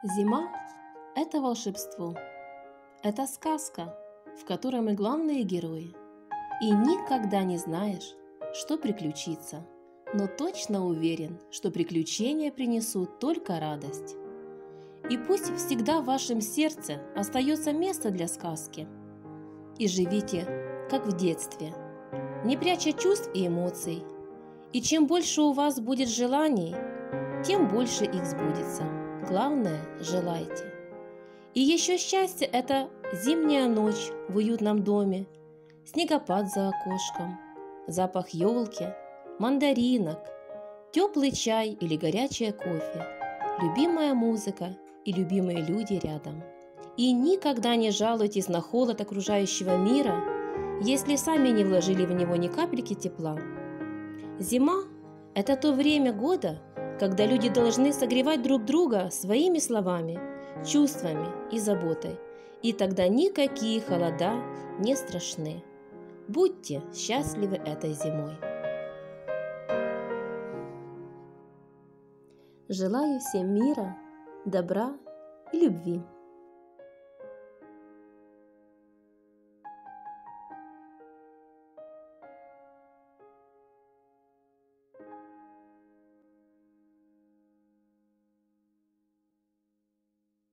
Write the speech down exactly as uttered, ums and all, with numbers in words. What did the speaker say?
Зима – это волшебство, это сказка, в которой мы главные герои. И никогда не знаешь, что приключится, но точно уверен, что приключения принесут только радость. И пусть всегда в вашем сердце остается место для сказки. И живите, как в детстве, не пряча чувств и эмоций. И чем больше у вас будет желаний, тем больше их сбудется. Главное, желайте. И еще счастье – это зимняя ночь в уютном доме, снегопад за окошком, запах елки, мандаринок, теплый чай или горячее кофе, любимая музыка и любимые люди рядом. И никогда не жалуйтесь на холод окружающего мира, если сами не вложили в него ни капельки тепла. Зима – это то время года, когда люди должны согревать друг друга своими словами, чувствами и заботой, и тогда никакие холода не страшны. Будьте счастливы этой зимой. Желаю всем мира, добра и любви.